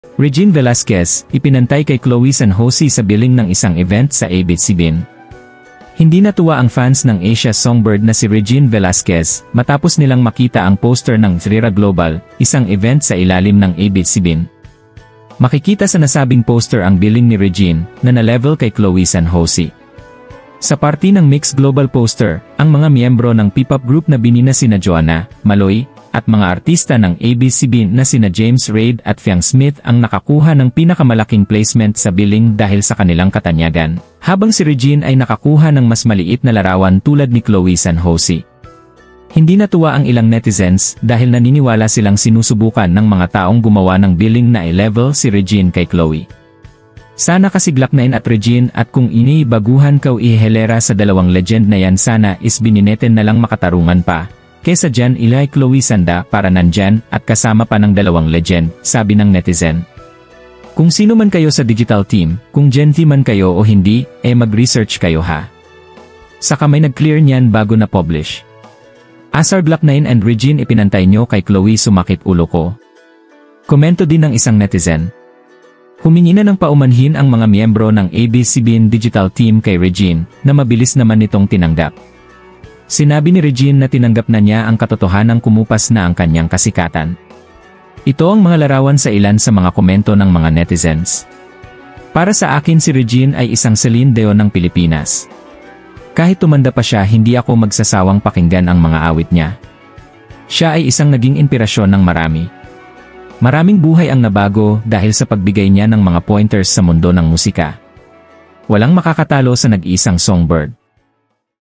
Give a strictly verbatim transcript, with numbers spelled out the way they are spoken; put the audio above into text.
Regine Velasquez, ipinantay kay Chloe San Jose sa billing ng isang event sa A B S C B I N. Hindi natuwa ang fans ng Asia Songbird na si Regine Velasquez matapos nilang makita ang poster ng Thrira Global, isang event sa ilalim ng A B S C B I N. Makikita sa nasabing poster ang billing ni Regine na na-level kay Chloe San Jose. Sa party ng Mix Global poster, ang mga miyembro ng P-pop group na binina sina Joanna, Maloy, at mga artista ng A B S C B I N na sina James Reid at Fiang Smith ang nakakuha ng pinakamalaking placement sa billing dahil sa kanilang katanyagan, habang si Regine ay nakakuha ng mas maliit na larawan tulad ni Chloe San Jose. Hindi natuwa ang ilang netizens dahil naniniwala silang sinusubukan ng mga taong gumawa ng billing na i-level si Regine kay Chloe. Sana kasiglak na in at Regine at kung ini baguhan kaw ihelera sa dalawang legend na yan sana is binineten na lang makatarungan pa. Kesa dyan ilay Chloe Sanda para nandyan at kasama pa ng dalawang legend, sabi ng netizen. Kung sino man kayo sa digital team, kung Gen Z man kayo o hindi, eh mag-research kayo ha. Saka may nag-clear niyan bago na publish. Asar Glock nine and Regine ipinantay nyo kay Chloe sumakit ulo ko. Komento din ng isang netizen. Humingi na ng paumanhin ang mga miyembro ng A B S C B I N digital team kay Regine na mabilis naman nitong tinanggap. Sinabi ni Regine na tinanggap na niya ang katotohanang kumupas na ang kanyang kasikatan. Ito ang mga larawan sa ilan sa mga komento ng mga netizens. Para sa akin si Regine ay isang Celine Dion ng Pilipinas. Kahit tumanda pa siya hindi ako magsasawang pakinggan ang mga awit niya. Siya ay isang naging inspirasyon ng marami. Maraming buhay ang nabago dahil sa pagbigay niya ng mga pointers sa mundo ng musika. Walang makakatalo sa nag-iisang songbird.